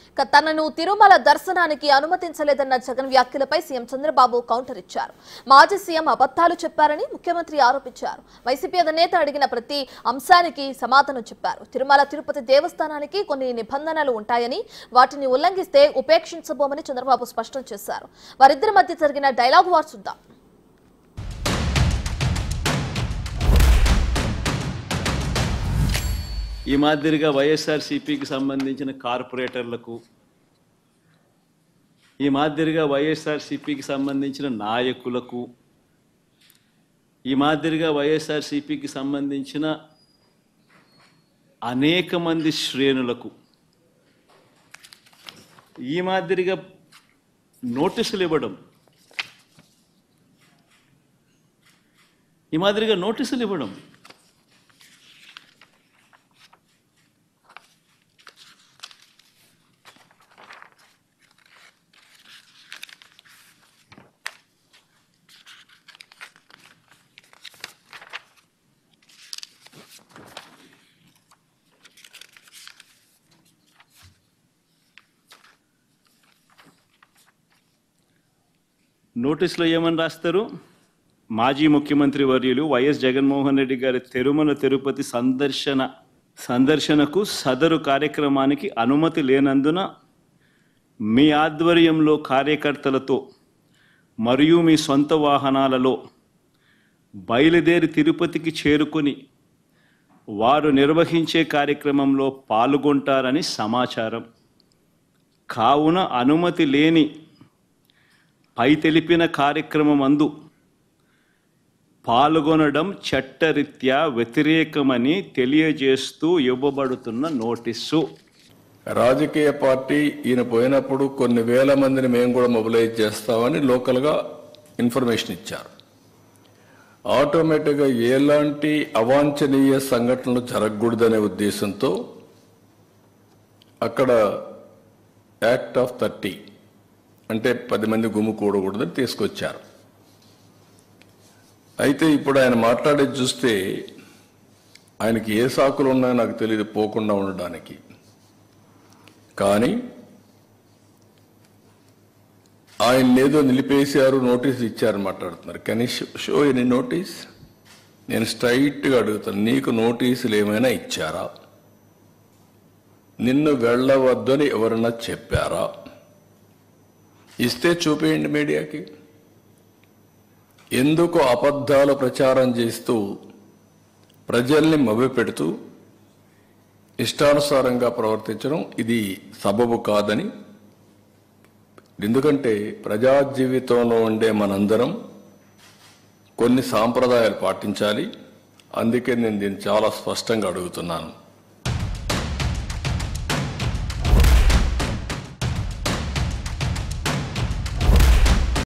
తనను తిరుమల దర్శనానికి అనుమతించలేదన్న జగన్ వ్యాఖ్యలపై సీఎం చంద్రబాబు కౌంటర్ ఇచ్చారు. మాజీ సీఎం అబద్ధాలు చెప్పారని ముఖ్యమంత్రి ఆరోపించారు. వైసీపీ అధినేత అడిగిన ప్రతి అంశానికి సమాధానం చెప్పారు. తిరుమల తిరుపతి దేవస్థానానికి కొన్ని నిబంధనలు ఉంటాయని, వాటిని ఉల్లంఘిస్తే ఉపేక్షించబోమని చంద్రబాబు స్పష్టం చేశారు. వారిద్దరి మధ్య జరిగిన డైలాగ్ వార్ చూద్దాం. ఈ మాదిరిగా వైఎస్ఆర్సీపీకి సంబంధించిన కార్పొరేటర్లకు, ఈ మాదిరిగా వైఎస్ఆర్సీపీకి సంబంధించిన నాయకులకు, ఈ మాదిరిగా వైఎస్ఆర్సీపీకి సంబంధించిన అనేక మంది శ్రేణులకు ఈ మాదిరిగా నోటీసులు ఇవ్వడం, నోటీసులో ఏమని రాస్తారు? మాజీ ముఖ్యమంత్రి వర్యులు వైఎస్ జగన్మోహన్ రెడ్డి గారి తిరుమల తిరుపతి సందర్శనకు సదరు కార్యక్రమానికి అనుమతి లేనందున మీ ఆధ్వర్యంలో కార్యకర్తలతో మరియు మీ సొంత వాహనాలలో బయలుదేరి తిరుపతికి చేరుకొని వారు నిర్వహించే కార్యక్రమంలో పాల్గొంటారని సమాచారం. కావున అనుమతి లేని పై తెలిపిన కార్యక్రమం అందు పాల్గొనడం చట్టరీత్యా వ్యతిరేకమని తెలియజేస్తూ ఇవ్వబడుతున్న నోటీసు. రాజకీయ పార్టీ ఈయన పోయినప్పుడు కొన్ని వేల మందిని మేము కూడా మొబిలైజ్ చేస్తామని లోకల్గా ఇన్ఫర్మేషన్ ఇచ్చారు. ఆటోమేటిక్గా ఎలాంటి అవాంఛనీయ సంఘటనలు జరగకూడదనే ఉద్దేశంతో అక్కడ యాక్ట్ ఆఫ్ 30 అంటే 10 మంది గుమ్ము కూడకూడదని తీసుకొచ్చారు. అయితే ఇప్పుడు ఆయన మాట్లాడేది చూస్తే ఆయనకి ఏ సాకులు ఉన్నాయో నాకు తెలియదు పోకుండా ఉండడానికి. కానీ ఆయన ఏదో నిలిపేశారు, నోటీసులు ఇచ్చారని మాట్లాడుతున్నారు. Can you show any notice? నేను స్ట్రైట్గా అడుగుతాను, నీకు నోటీసులు ఏమైనా ఇచ్చారా? నిన్ను వెళ్ళవద్దని ఎవరన్నా చెప్పారా? ఇస్తే చూపేయండి మీడియాకి. ఎందుకు అబద్ధాలు ప్రచారం చేస్తూ ప్రజల్ని మభ్యపెడుతూ ఇష్టానుసారంగా ప్రవర్తించడం ఇది సబబు కాదని. ఎందుకంటే ప్రజా జీవితంలో ఉండే మనందరం కొన్ని సాంప్రదాయాలు పాటించాలి. అందుకే నేను దీన్ని చాలా స్పష్టంగా అడుగుతున్నాను.